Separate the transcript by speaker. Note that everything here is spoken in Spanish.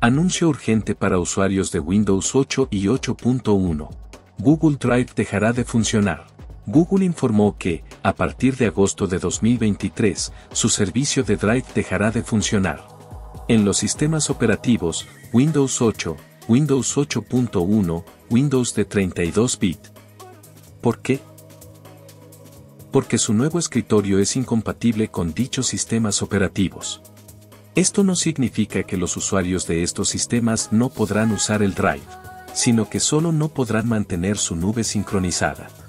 Speaker 1: Anuncio urgente para usuarios de Windows 8 y 8.1. Google Drive dejará de funcionar. Google informó que, a partir de agosto de 2023, su servicio de Drive dejará de funcionar. En los sistemas operativos, Windows 8, Windows 8.1, Windows de 32 bits. ¿Por qué? Porque su nuevo escritorio es incompatible con dichos sistemas operativos. Esto no significa que los usuarios de estos sistemas no podrán usar el Drive, sino que solo no podrán mantener su nube sincronizada.